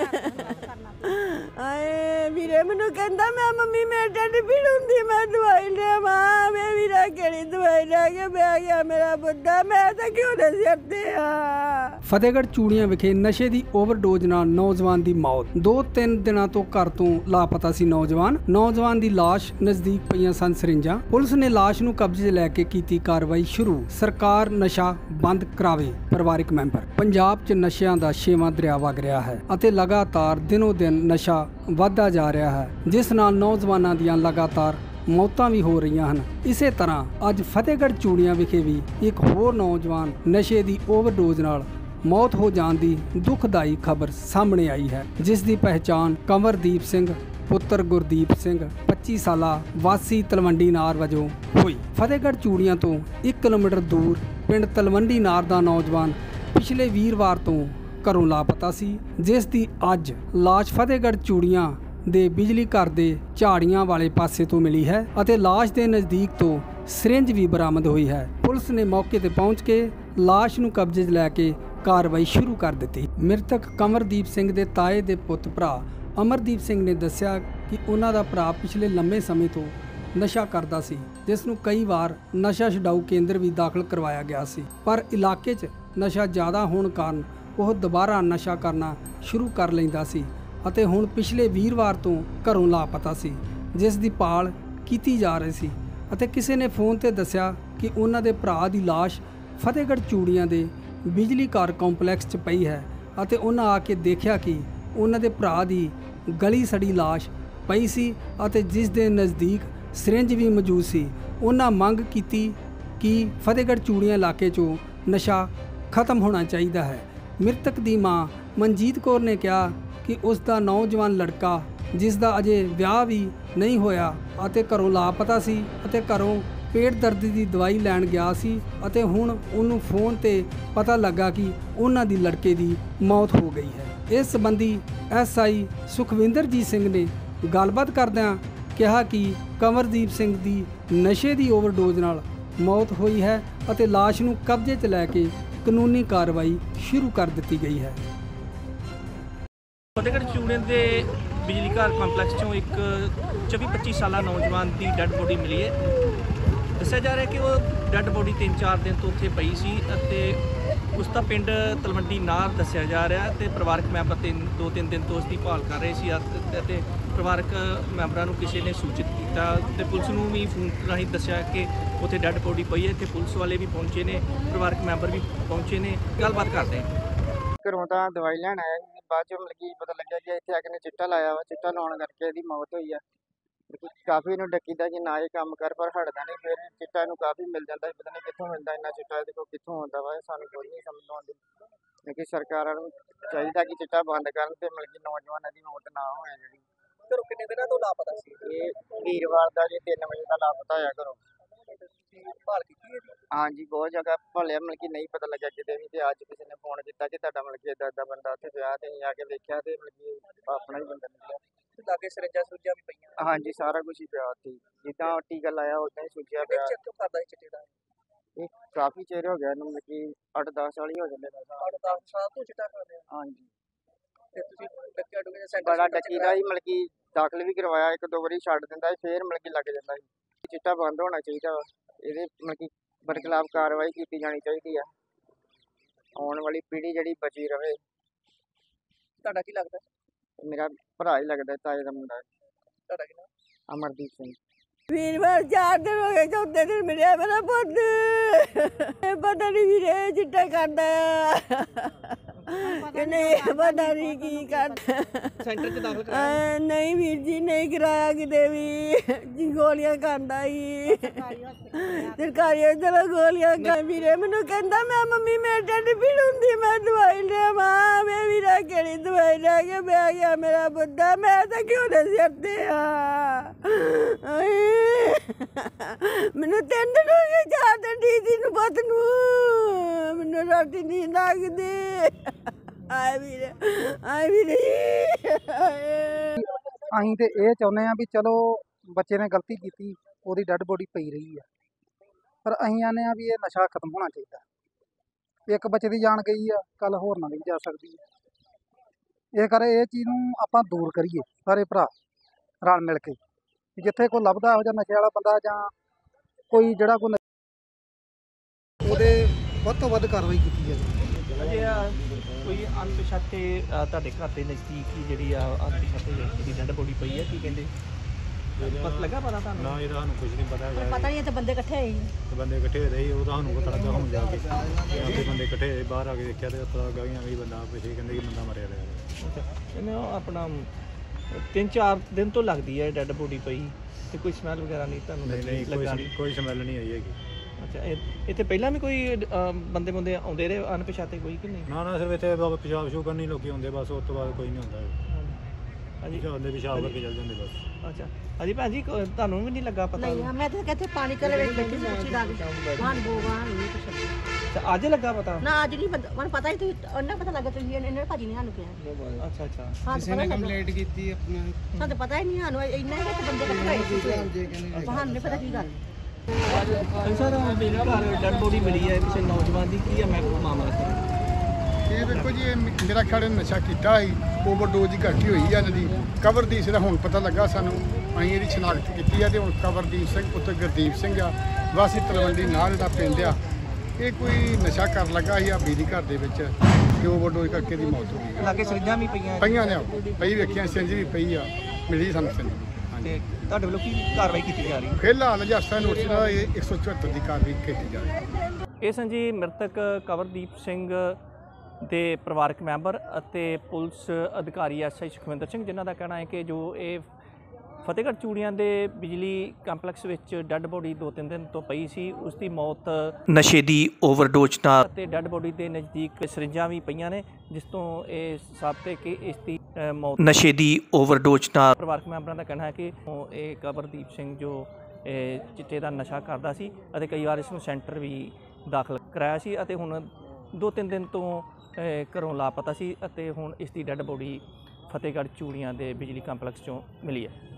ਆਏ ਵੀਰੇ ਮੈਨੂੰ ਕਹਿੰਦਾ ਮੈਂ ਮੰਮੀ ਮੇਰੇ ਢਿੱਡ ਪੀੜ ਹੁੰਦੀ ਮੈਂ ਦਵਾਈ ਲਿਆਵਾਂ। ਮੈਂ ਵੀਰਾ ਕਿਹੜੀ ਦਵਾਈ ਲੈ ਕੇ ਬਹਿ ਗਿਆ ਮੇਰਾ ਬੁੱਢਾ, ਮੈਂ ਤਾਂ ਕਿਉਂ ਦੇ ਸਿਰ ਤੇ ਆ। ਫਤਿਹਗੜ੍ਹ ਚੂੜੀਆਂ ਵਿਖੇ ਨਸ਼ੇ ਦੀ ਓਵਰਡੋਜ਼ ਨਾਲ ਨੌਜਵਾਨ ਦੀ ਮੌਤ। 2-3 ਦਿਨਾਂ ਤੋਂ ਘਰ ਤੋਂ ਲਾਪਤਾ ਸੀ ਨੌਜਵਾਨ ਦੀ ਲਾਸ਼ ਨਜ਼ਦੀਕ ਪਈਆਂ ਸਨ ਸਰਿੰਜਾਂ। ਪੁਲਿਸ ਨੇ ਲਾਸ਼ ਨੂੰ ਕਬਜ਼ੇ ਲੈ ਕੇ ਕੀਤੀ ਕਾਰਵਾਈ ਸ਼ੁਰੂ। ਸਰਕਾਰ ਨਸ਼ਾ ਬੰਦ ਕਰਾਵੇ। ਪਰਿਵਾਰਕ ਮੈਂਬਰ। ਪੰਜਾਬ 'ਚ ਨਸ਼ਿਆਂ ਦਾ 6ਵਾਂ ਦਰਿਆ ਵਗ ਰਿਹਾ ਹੈ ਅਤੇ ਲਗਾਤਾਰ ਦਿਨੋਂ ਦਿਨ ਨਸ਼ਾ ਵੱਧਦਾ ਜਾ ਰਿਹਾ ਹੈ, ਜਿਸ ਨਾਲ ਨੌਜਵਾਨਾਂ ਦੀਆਂ ਲਗਾਤਾਰ ਮੌਤਾਂ ਵੀ ਹੋ ਰਹੀਆਂ ਹਨ। ਇਸੇ ਤਰ੍ਹਾਂ ਅੱਜ ਫਤਿਹਗੜ੍ਹ ਚੂੜੀਆਂ ਵਿਖੇ ਵੀ ਇੱਕ ਹੋਰ ਨੌਜਵਾਨ ਨਸ਼ੇ ਦੀ ਓਵਰਡੋਜ਼ ਨਾਲ ਮੌਤ ਹੋ ਜਾਣ ਦੀ ਦੁਖਦਾਈ ਖਬਰ ਸਾਹਮਣੇ ਆਈ ਹੈ, ਜਿਸ ਦੀ ਪਹਿਚਾਣ ਕੰਵਰਦੀਪ ਸਿੰਘ ਪੁੱਤਰ ਗੁਰਦੀਪ ਸਿੰਘ 25 ਸਾਲਾ ਵਾਸੀ ਤਲਵੰਡੀ ਨਾਰ ਵਜੋਂ ਹੋਈ। ਫਤਿਹਗੜ੍ਹ ਚੂੜੀਆਂ ਤੋਂ 1 ਕਿਲੋਮੀਟਰ ਦੂਰ ਪਿੰਡ ਤਲਵੰਡੀ ਨਾਰ ਦਾ ਨੌਜਵਾਨ ਪਿਛਲੇ ਵੀਰਵਾਰ ਤੋਂ ਘਰੋਂ ਲਾਪਤਾ ਸੀ, ਜਿਸ ਦੀ ਅੱਜ ਲਾਸ਼ ਫਤਿਹਗੜ੍ਹ ਚੂੜੀਆਂ ਦੇ ਬਿਜਲੀ ਘਰ ਦੇ ਝਾੜੀਆਂ ਵਾਲੇ ਪਾਸੇ ਤੋਂ ਮਿਲੀ ਹੈ ਅਤੇ ਲਾਸ਼ ਦੇ ਨਜ਼ਦੀਕ ਤੋਂ ਸਿਰਿੰਜ ਵੀ ਬਰਾਮਦ ਹੋਈ ਹੈ। ਪੁਲਿਸ ਨੇ ਮੌਕੇ ਤੇ ਪਹੁੰਚ ਕੇ ਲਾਸ਼ ਨੂੰ ਕਬਜ਼ੇ 'ਚ ਲੈ ਕੇ ਕਾਰਵਾਈ ਸ਼ੁਰੂ ਕਰ ਦਿੱਤੀ। ਮ੍ਰਿਤਕ ਕੰਵਰਦੀਪ ਸਿੰਘ ਦੇ ਤਾਏ ਦੇ ਪੁੱਤ ਭਰਾ ਅਮਰਦੀਪ ਸਿੰਘ ਨੇ ਦੱਸਿਆ ਕਿ ਉਹਨਾਂ ਦਾ ਭਰਾ ਪਿਛਲੇ ਲੰਮੇ ਸਮੇਂ ਤੋਂ ਨਸ਼ਾ ਕਰਦਾ ਸੀ, ਜਿਸ ਨੂੰ ਕਈ ਵਾਰ ਨਸ਼ਾ ਛਡਾਊ ਕੇਂਦਰ ਵੀ ਦਾਖਲ ਕਰਵਾਇਆ ਗਿਆ ਸੀ, ਪਰ ਇਲਾਕੇ 'ਚ ਨਸ਼ਾ ਜ਼ਿਆਦਾ ਹੋਣ ਕਾਰਨ ਉਹ ਦੁਬਾਰਾ ਨਸ਼ਾ ਕਰਨਾ ਸ਼ੁਰੂ ਕਰ ਲੈਂਦਾ ਸੀ ਅਤੇ ਹੁਣ ਪਿਛਲੇ ਵੀਰਵਾਰ ਤੋਂ ਘਰੋਂ ਲਾਪਤਾ ਸੀ, ਜਿਸ ਦੀ ਭਾਲ ਕੀਤੀ ਜਾ ਰਹੀ ਸੀ ਅਤੇ ਕਿਸੇ ਨੇ ਫੋਨ ਤੇ ਦੱਸਿਆ ਕਿ ਉਹਨਾਂ ਦੇ ਭਰਾ ਦੀ ਲਾਸ਼ ਫਤਿਹਗੜ੍ਹ ਚੂੜੀਆਂ ਦੇ ਬਿਜਲੀ ਘਰ ਕੰਪਲੈਕਸ 'ਚ ਪਈ ਹੈ ਅਤੇ ਉਹਨਾਂ ਆ ਕੇ ਦੇਖਿਆ ਕਿ ਉਹਨਾਂ ਦੇ ਭਰਾ ਦੀ ਗਲੀ ਸੜੀ ਲਾਸ਼ ਪਈ ਸੀ ਅਤੇ ਜਿਸ ਦੇ ਨਜ਼ਦੀਕ ਸਿਰਿੰਜ ਵੀ ਮੌਜੂਦ ਸੀ। ਉਹਨਾਂ ਮੰਗ ਕੀਤੀ ਕਿ ਫਤਿਹਗੜ੍ਹ ਚੂੜੀਆਂ ਇਲਾਕੇ 'ਚੋਂ ਨਸ਼ਾ ਖਤਮ ਹੋਣਾ ਚਾਹੀਦਾ ਹੈ। ਮ੍ਰਿਤਕ ਦੀ ਮਾਂ ਮਨਜੀਤ ਕੌਰ ਨੇ ਕਿਹਾ ਕਿ ਉਸ ਦਾ ਨੌਜਵਾਨ ਲੜਕਾ, ਜਿਸ ਦਾ ਅਜੇ ਵਿਆਹ ਵੀ ਨਹੀਂ ਹੋਇਆ ਅਤੇ ਘਰੋਂ ਲਾਪਤਾ ਸੀ ਅਤੇ ਘਰੋਂ ਪੇਟ ਦਰਦ ਦੀ ਦਵਾਈ ਲੈਣ ਗਿਆ ਸੀ ਅਤੇ ਹੁਣ ਉਹਨੂੰ ਫੋਨ ਤੇ ਪਤਾ ਲੱਗਾ ਕਿ ਉਹਨਾਂ ਦੀ ਲੜਕੇ ਦੀ ਮੌਤ ਹੋ ਗਈ ਹੈ। ਇਸ ਸੰਬੰਧੀ SI ਸੁਖਵਿੰਦਰਜੀਤ ਸਿੰਘ ਨੇ ਗੱਲਬਾਤ ਕਰਦਿਆਂ ਕਿਹਾ ਕਿ ਕੰਵਰਦੀਪ ਸਿੰਘ ਦੀ ਨਸ਼ੇ ਦੀ ਓਵਰਡੋਜ਼ ਨਾਲ ਮੌਤ ਹੋਈ ਹੈ ਅਤੇ ਲਾਸ਼ ਨੂੰ ਕਬਜ਼ੇ 'ਚ ਲੈ ਕੇ ਕਾਨੂੰਨੀ ਕਾਰਵਾਈ ਸ਼ੁਰੂ ਕਰ ਦਿੱਤੀ ਗਈ ਹੈ। ਫਤਿਹਗੜ੍ਹ ਚੂੜੀਆਂ ਦੇ ਬਿਜਲੀ ਘਰ ਕੰਪਲੈਕਸ 'ਚੋਂ ਇੱਕ 24-25 ਸਾਲਾ ਨੌਜਵਾਨ ਦੀ ਡੈੱਡ ਬੋਡੀ ਮਿਲੀ ਹੈ। ਦੱਸਿਆ ਜਾ ਰਿਹਾ ਕਿ ਉਹ ਡੈੱਡ ਬੋਡੀ 3-4 ਦਿਨ ਤੋਂ ਉੱਥੇ ਪਈ ਸੀ ਅਤੇ ਉਸ ਦਾ ਪਿੰਡ ਤਲਵੰਡੀ ਨਾਰ ਦੱਸਿਆ ਜਾ ਰਿਹਾ ਤੇ ਪਰਿਵਾਰਕ ਮੈਂਬਰ 2-3 ਦਿਨ ਤੋਂ ਉਸ ਦੀ ਭਾਲ ਕਰ ਰਹੇ ਸੀ ਅਤੇ ਪਰਿਵਾਰਕ ਮੈਂਬਰਾਂ ਨੂੰ ਕਿਸੇ ਨੇ ਸੂਚਿਤ ਕੀਤਾ ਤੇ ਪੁਲਿਸ ਨੂੰ ਵੀ ਫੋਨ ਰਾਹੀਂ ਦੱਸਿਆ ਕਿ ਉੱਥੇ ਡੈੱਡ ਬੋਡੀ ਪਈ ਹੈ ਤੇ ਪੁਲਿਸ ਵਾਲੇ ਵੀ ਪਹੁੰਚੇ ਨੇ, ਪਰਿਵਾਰਕ ਮੈਂਬਰ ਵੀ ਪਹੁੰਚੇ ਨੇ। ਗੱਲਬਾਤ ਕਰਦੇ ਹਾਂ। ਘਰੋਂ ਤਾਂ ਦਵਾਈ ਲੈਣ ਆਇਆ ਸੀ, ਬਾਅਦ ਚੋਂ ਪਤਾ ਲੱਗਿਆ ਕਿ ਇੱਥੇ ਆ ਕੇ ਨੇ ਚਿੱਟਾ ਲਾਇਆ ਵਾ। ਚਿੱਟਾ ਲਾਉਣ ਕਰਕੇ ਇਹਦੀ ਮੌਤ ਹੋਈ ਆ। ਕਾਫੀ ਇਹਨੂੰ ਡੱਕੀਦਾ ਕਿ ਨਾ ਇਹ ਕੰਮ ਕਰ, ਪਰ ਹਟਦਾ ਨਹੀਂ। ਫਿਰ ਚਿੱਟਾ ਇਹਨੂੰ ਕਾਫੀ ਮਿਲ ਜਾਂਦਾ, ਪਤਾ ਨਹੀਂ ਕਿੱਥੋਂ ਮਿਲਦਾ ਇੰਨਾ ਚਿੱਟਾ, ਇਹਦੇ ਕੋਲ ਕਿੱਥੋਂ ਆਉਂਦਾ ਵਾ, ਸਾਨੂੰ ਕੋਈ ਨਹੀਂ ਸਮਝ ਆਉਂਦੀ। ਕਿਉਂਕਿ ਸਰਕਾਰਾਂ ਨੂੰ ਚਾਹੀਦਾ ਕਿ ਚਿੱਟਾ ਬੰਦ ਕਰਨ ਤੇ ਨੌਜਵਾਨਾਂ ਦੀ ਮੌਤ ਨਾ ਹੋਏ। ਜਿਹੜੀ ਘਰੋਂ ਕਿੰਨੇ ਦਿਨਾਂ ਤੋਂ ਲਾਪਤਾ ਸੀ? ਇਹ ਵੀਰਵਾਰ ਦਾ ਜੇ 3 ਵਜੇ ਦਾ ਲਾਪਤਾ ਹੋਇਆ ਘਰੋਂ। ਭਾਲ ਕੀਤੀ ਹੈ? ਹਾਂਜੀ, ਬਹੁਤ ਜਗ੍ਹਾ ਭਾਲਿਆ, ਨਹੀਂ ਪਤਾ ਲੱਗਿਆ ਕਿਤੇ ਵੀ। ਤੇ ਅੱਜ ਕਿਸੇ ਨੇ ਫੋਨ ਕੀਤਾ ਕਿ ਤੁਹਾਡਾ ਏਦਾਂ ਬੰਦਾ ਉੱਥੇ ਪਿਆ, ਤੇ ਅਸੀਂ ਆ ਕੇ ਵੇਖਿਆ ਤੇ ਆਪਣਾ ਹੀ ਬੰਦਾ ਨਿਕਲਿਆ। ਲਾਗੇ ਸਿਰਿੰਜਾਂ ਸੁਰੰਜਾਂ ਵੀ ਪਈਆਂ? ਹਾਂਜੀ, ਸਾਰਾ ਕੁਝ ਹੀ ਪਿਆ ਉੱਥੇ, ਜਿੱਦਾਂ ਟੀਕਾ ਲਾਇਆ ਉਦਾਂ ਹੀ ਸੁੱਜਿਆ ਪਿਆ। ਕਰਦਾ ਚਿੱਟੇ ਦਾ ਇਹ ਕਾਫੀ ਚਿਰ ਹੋ ਗਿਆ ਇਹਨੂੰ, 8-10 ਸਾਲ ਹੀ ਹੋ ਜਾਂਦੇ। 8-10 ਸਾਲ ਤੋਂ ਚਿੱਟਾ ਕਰ ਰਿਹਾ? ਹਾਂਜੀ। ਤੇ ਤੁਸੀਂ ਡੱਕਿਆ ਡੁੱਕਿਆ ਸੈਂਟਰ ਬੜਾ ਡੱਕੀਦਾ ਸੀ, ਦਾਖਲ ਵੀ ਕਰਵਾਇਆ, 1-2 ਵਾਰੀ ਛੱਡ ਦਿੰਦਾ ਸੀ, ਫੇਰ ਲੱਗ ਜਾਂਦਾ ਸੀ। ਚਿੱਟਾ ਬੰਦ ਹੋਣਾ ਚਾਹੀਦਾ ਵਾ। ਇਹਦੇ ਬਰਖਲਾਫ ਕਾਰਵਾਈ ਕੀਤੀ ਜਾਣੀ ਚਾਹੀਦੀ ਆ। ਆਉਣ ਵਾਲੀ ਪੀੜ੍ਹੀ ਜਿਹੜੀ ਬਚੀ ਰਵੇ। ਤੁਹਾਡਾ ਕੀ ਲੱਗਦਾ? ਮੇਰਾ ਭਰਾ ਹੀ ਲੱਗਦਾ, ਤਾਏ ਦਾ ਮੁੰਡਾ। ਤੁਹਾਡਾ ਕੀ ਨਾਮ? ਅਮਰਦੀਪ ਸਿੰਘ। ਵੀਰਵਾਰ 4 ਦਿਨ ਹੋ ਗਏ, ਚੌਥੇ ਦਿਨ ਮਿਲਿਆ ਮੇਰਾ ਪੁੱਤ। ਪਤਾ ਨਹੀਂ ਵੀਰੇ ਚਿੱਟਾ ਕਰਦਾ ਕਿ ਨਹੀਂ, ਪਤਾ ਨਹੀਂ ਕੀ ਕਰਦਾ। ਸੈਂਟਰ 'ਚ ਦਾਖਲ ਕਰਾਇਆ? ਨਹੀਂ ਵੀਰ ਜੀ, ਨਹੀਂ ਕਰਾਇਆ ਕਿਤੇ ਵੀ। ਗੋਲੀਆਂ ਖਾਂਦਾ ਹੀ ਸਰਕਾਰੀ ਚਲੋ ਗੋਲੀਆਂ ਖਾ। ਵੀਰੇ ਮੈਨੂੰ ਕਹਿੰਦਾ ਮੈਂ ਮੰਮੀ ਮੇਰੇ ਢਿੱਡ ਪੀੜ ਹੁੰਦੀ ਮੈਂ ਦਵਾਈ ਲਿਆਵਾਂ। ਮੈਂ ਵੀਰਾ ਕਿਹੜੀ ਦਵਾਈ ਲੈ ਕੇ ਬਹਿ ਗਿਆ ਮੇਰਾ ਬੁੱਢਾ, ਮੈਂ ਤਾਂ ਕਿਉਂ ਦੇ ਸਿਰ ਤੇ ਆ। ਮੈਨੂੰ 3 ਦਿਨ ਹੋ ਗਏ, 4 ਦਿਨ ਡੀਜੀ ਨੂੰ ਪੁੱਤ ਨੂੰ, ਮੈਨੂੰ ਰੋਟੀ ਨਹੀਂ ਲੱਗਦੀ। ਆਏ ਵੀਰੇ, ਆਏ ਵੀਰੇ। ਅਸੀਂ ਤੇ ਇਹ ਚਾਹੁੰਦੇ ਆ ਵੀ ਚਲੋ ਬੱਚੇ ਨੇ ਗਲਤੀ ਕੀਤੀ, ਉਹਦੀ ਡੈੱਡ ਬੋਡੀ ਪਈ ਰਹੀ ਆ, ਪਰ ਅਸੀਂ ਆਨੇ ਆ ਵੀ ਇਹ ਨਸ਼ਾ ਖਤਮ ਹੋਣਾ ਚਾਹੀਦਾ। ਇੱਕ ਬੱਚੇ ਦੀ ਜਾਨ ਗਈ ਆ, ਕੱਲ ਹੋਰਨਾਂ ਦੀ ਵੀ ਜਾ ਸਕਦੀ ਹੈ। ਇਹ ਕਰੇ ਇਹ ਚੀਜ਼ ਨੂੰ ਆਪਾਂ ਦੂਰ ਕਰੀਏ ਸਾਰੇ ਭਰਾ ਰਲ ਮਿਲ ਕੇ ਕਿ ਜਿੱਥੇ ਕੋਈ ਲੱਭਦਾ ਇਹੋ ਜਿਹਾ ਨਸ਼ੇ ਵਾਲਾ ਬੰਦਾ ਜਾਂ ਕੋਈ ਜਿਹੜਾ ਕੋਈ ਉਹਦੇ ਵੱਧ ਤੋਂ ਵੱਧ ਕਾਰਵਾਈ ਕੀਤੀ ਜਾਵੇ। ਅਜੇ ਕੋਈ ਅਣਪਛਾਤੇ ਤੁਹਾਡੇ ਘਰ ਦੇ ਨਜ਼ਦੀਕ ਹੀ ਜਿਹੜੀ ਆ ਅਣਪਛਾਤੇ ਜਿਹੜੀ ਡੈਡ ਬੋਡੀ ਪਈ ਹੈ, ਕੀ ਕਹਿੰਦੇ ਪਤਾ ਲੱਗਾ ਪਤਾ ਤੁਹਾਨੂੰ? ਨਾ ਇਹਦਾ ਸਾਨੂੰ ਕੁਝ ਨਹੀਂ ਪਤਾ ਹੈਗਾ। ਪਤਾ ਨਹੀਂ ਇੱਥੇ ਬੰਦੇ ਇਕੱਠੇ ਹੋਏ ਤੇ ਬੰਦੇ ਇਕੱਠੇ ਹੋਏ ਰਹੇ, ਉਹ ਤਾਂ ਸਾਨੂੰ ਪਤਾ ਲੱਗਾ ਹੁਣ ਜਾ ਕੇ ਆਪੇ ਬੰਦੇ ਇਕੱਠੇ ਹੋਏ, ਬਾਹਰ ਆ ਕੇ ਦੇਖਿਆ ਤੇ ਪਤਾ ਲੱਗਾ ਕਿ ਐਵੇਂ ਹੀ ਬੰਦਾ ਪਿੱਛੇ ਕਹਿੰਦੇ ਕਿ ਬੰਦਾ ਮਰਿਆ ਰਿਹਾ। ਅੱਛਾ, ਇਹਨੂੰ ਆਪਣਾ 3-4 ਦਿਨ ਤੋਂ ਲੱਗਦੀ ਹੈ ਡੈਡ ਬੋਡੀ ਪਈ, ਤੇ ਕੋਈ ਸਮੈਲ ਵਗੈਰਾ ਨਹੀਂ ਤੁਹਾਨੂੰ ਨਹੀਂ ਲੱਗਾ? ਕੋਈ ਸਮੈਲ ਨਹੀਂ ਆਈ ਹੈਗੀ। ਅੱਛਾ, ਇੱਥੇ ਪਹਿਲਾਂ ਵੀ ਕੋਈ ਬੰਦੇ ਆਉਂਦੇ ਰਹੇ ਅਣਪਛਾਤੇ ਕੋਈ ਕਿ ਨਹੀਂ? ਨਾ ਸਿਰਫ ਇੱਥੇ ਪਿਸ਼ਾਬ ਸ਼ੂ ਕਰਨੀ ਲੋਕੀ ਹੁੰਦੇ ਬਸ, ਉਸ ਤੋਂ ਬਾਅਦ ਕੋਈ ਨਹੀਂ ਹੁੰਦਾ। ਹਾਂਜੀ, ਹੁੰਦੇ ਪਿਸ਼ਾਬ ਕਰਕੇ ਚੱਲ ਜਾਂਦੇ ਬਸ। ਅੱਛਾ ਹਾਂਜੀ ਭੈਣ ਜੀ, ਤੁਹਾਨੂੰ ਵੀ ਨਹੀਂ ਲੱਗਾ ਪਤਾ? ਨਹੀਂ, ਮੈਂ ਤਾਂ ਕਿੱਥੇ ਪਾਣੀ ਕਰੇ ਵਿੱਚ ਬੈਠੀ ਸੀ ਉੱਚੀ ਲਾ ਕੇ ਵਾਹਨ ਬੋਵਾਂ ਨਹੀਂ ਕੁਛ। ਅੱਛਾ, ਅੱਜ ਲੱਗਾ ਪਤਾ? ਨਾ ਅੱਜ ਨਹੀਂ ਮੈਨੂੰ ਪਤਾ ਹੀ ਤੁਸੀਂ ਉਹਨਾਂ ਪਤਾ ਲੱਗਾ ਤੁਸੀਂ ਇਹਨਾਂ ਭਾਜੀ ਨੇ ਸਾਨੂੰ ਕਿਹਾ। ਅੱਛਾ ਅੱਛਾ, ਕਿਸੇ ਨੇ ਕੰਪਲੇਂਟ ਕੀਤੀ ਆਪਣਾ? ਸਾਨੂੰ ਪਤਾ ਹੀ ਨਹੀਂ, ਸਾਨੂੰ ਇੰਨਾ ਹੀ ਕਿ ਬੰਦੇ ਇਕੱਠੇ ਹੋਏ ਸੀ, ਸਾਨੂੰ ਨਹੀਂ ਪਤਾ ਕੀ ਗੱਲ। ਸਰ ਮੇਰੇ ਘਰ ਡੈਡ ਬੋਡੀ ਮਿਲੀ ਹੈ ਕਿਸੇ ਨੌਜਵਾਨ ਦੀ, ਕੀ ਹੈ ਮੈਂ ਮਾਮਲਾ ਸਰ? ਇਹ ਵੇਖੋ ਜੀ, ਇਹ ਮੇਰਾ ਖਿਆਲ ਨਸ਼ਾ ਕੀਤਾ ਸੀ, ਓਵਰਡੋਜ਼ ਦੀ ਘੱਟੀ ਹੋਈ ਆ ਇਹਨਾਂ ਦੀ। ਕਵਰਦੀਪ ਦਾ ਹੁਣ ਪਤਾ ਲੱਗਾ ਸਾਨੂੰ, ਅਸੀਂ ਇਹਦੀ ਸ਼ਨਾਖਤ ਕੀਤੀ ਆ ਤੇ ਹੁਣ ਕਵਰਦੀਪ ਸਿੰਘ ਪੁੱਤਰ ਗੁਰਦੀਪ ਸਿੰਘ ਆ, ਵਾਸੀ ਤਲਵੰਡੀ ਨਾਲ ਦਾ ਪਿੰਡ ਆ। ਇਹ ਕੋਈ ਨਸ਼ਾ ਕਰਨ ਲੱਗਾ ਸੀ ਆ ਬਿਜਲੀ ਘਰ ਦੇ ਵਿੱਚ ਤੇ ਓਵਰਡੋਜ਼ ਕਰਕੇ ਦੀ ਮੌਤ ਹੋ ਗਈ। ਲਾਗੇ ਸਰਿੰਜਾਂ ਵੀ ਪਈਆਂ? ਪਈਆਂ ਨੇ, ਪਈ ਵੇਖੀਆਂ, ਸਿੰਜ ਵੀ ਪਈ ਆ, ਮਿਲੀ ਸਾਨੂੰ ਸਿੰਜ। ਤੇ ਤੁਹਾਡੇ ਵੱਲੋਂ ਕੀ ਕਾਰਵਾਈ ਕੀਤੀ ਜਾ ਰਹੀ ਹੈ? ਫਿਲਹਾਲ ਜਸਤਾ ਨੋਟਿਸ ਦਾ ਇਹ 174 ਦੀ ਕਾਰਵਾਈ ਕੀਤੀ ਜਾ ਰਹੀ ਹੈ। ਇਹ ਸਨ ਜੀ ਮ੍ਰਿਤਕ ਕਵਰਦੀਪ ਸਿੰਘ ਦੇ ਪਰਿਵਾਰਕ ਮੈਂਬਰ ਅਤੇ ਪੁਲਿਸ ਅਧਿਕਾਰੀ ਐਸਆਈ ਸੁਖਵਿੰਦਰ ਸਿੰਘ, ਜਿਨ੍ਹਾਂ ਦਾ ਕਹਿਣਾ ਹੈ ਕਿ ਜੋ ਇਹ ਫਤਿਹਗੜ੍ਹ ਚੂੜੀਆਂ ਦੇ ਬਿਜਲੀ ਕੰਪਲੈਕਸ ਵਿੱਚ ਡੈੱਡ ਬੋਡੀ 2-3 ਦਿਨ ਤੋਂ ਪਈ ਸੀ, ਉਸ ਦੀ ਮੌਤ ਨਸ਼ੇ ਦੀ ਓਵਰਡੋਜ਼ ਨਾਲ, ਅਤੇ ਡੈੱਡ ਬੋਡੀ ਦੇ ਨਜ਼ਦੀਕ ਸਰਿੰਜਾਂ ਵੀ ਪਈਆਂ ਨੇ, ਜਿਸ ਤੋਂ ਇਹ ਸਾਬਤ ਹੈ ਕਿ ਇਸ ਦੀ ਮੌਤ ਨਸ਼ੇ ਦੀ ਓਵਰਡੋਜ਼ ਨਾਲ। ਪਰਿਵਾਰਕ ਮੈਂਬਰਾਂ ਦਾ ਕਹਿਣਾ ਹੈ ਕਿ ਇਹ ਕਵਰਦੀਪ ਸਿੰਘ ਜੋ ਚਿੱਟੇ ਦਾ ਨਸ਼ਾ ਕਰਦਾ ਸੀ ਅਤੇ ਕਈ ਵਾਰ ਇਸ ਨੂੰ ਸੈਂਟਰ ਵੀ ਦਾਖਲ ਕਰਾਇਆ ਸੀ, ਅਤੇ ਹੁਣ 2-3 ਦਿਨ ਤੋਂ ਘਰੋਂ ਲਾਪਤਾ ਸੀ, ਅਤੇ ਹੁਣ ਇਸ ਦੀ ਡੈੱਡ ਬੋਡੀ ਫਤਿਹਗੜ੍ਹ ਚੂੜੀਆਂ ਦੇ ਬਿਜਲੀ ਕੰਪਲੈਕਸ 'ਚੋਂ ਮਿਲੀ ਹੈ।